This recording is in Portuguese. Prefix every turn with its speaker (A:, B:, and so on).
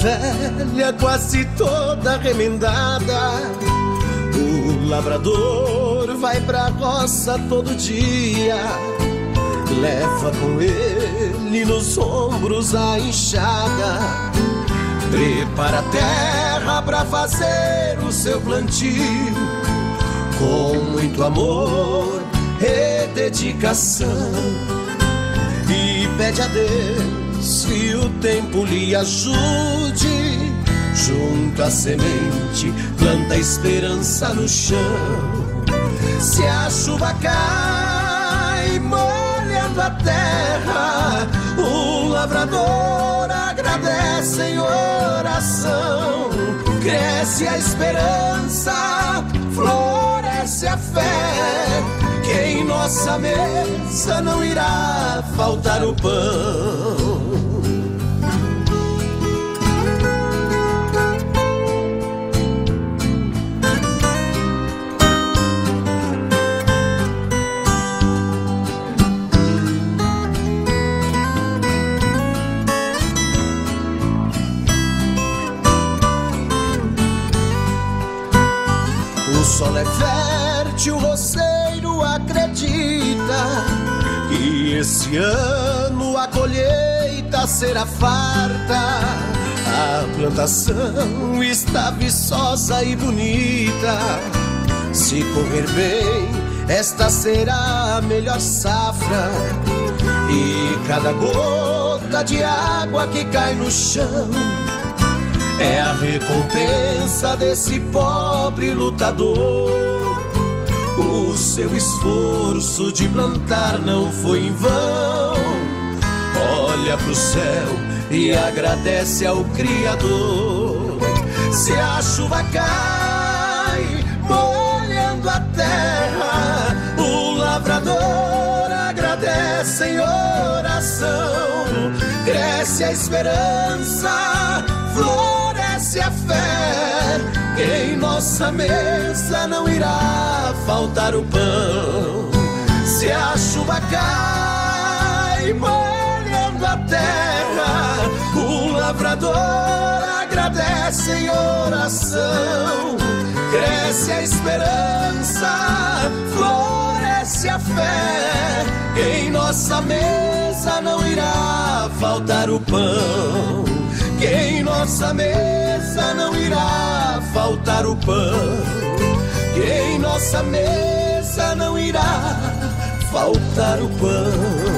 A: velha, quase toda remendada. O lavrador vai pra roça todo dia, leva com ele nos ombros a enxada, prepara a terra pra fazer o seu plantio, com muito amor e dedicação, e pede a Deus que o tempo lhe ajude. Junto a semente, planta a esperança no chão. Se a chuva cai molhando a terra, o lavrador agradece em oração. Cresce a esperança, floresce a fé, que em nossa mesa não irá faltar o pão. O solo é fértil, o roceiro acredita que esse ano a colheita será farta. A plantação está viçosa e bonita. Se correr bem, esta será a melhor safra. E cada gota de água que cai no chão é a recompensa desse pobre lutador. O seu esforço de plantar não foi em vão. Olha pro céu e agradece ao Criador. Se a chuva cai molhando a terra, o lavrador agradece em oração. Cresce a esperança, floresce a fé, que em nossa mesa não irá faltar o pão. Se a chuva cai molhando a terra, o lavrador agradece em oração. Cresce a esperança, floresce a fé, que em nossa mesa não irá faltar o pão. Que em nossa mesa não irá faltar o pão. Que em nossa mesa não irá faltar o pão.